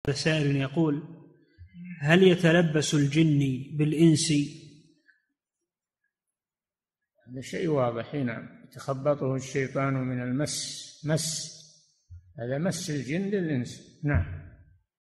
سائل يقول: هل يتلبس الجن بالإنس؟ هذا شيء واضح. نعم، يتخبطه الشيطان من المس. هذا مس الجن للإنس. نعم.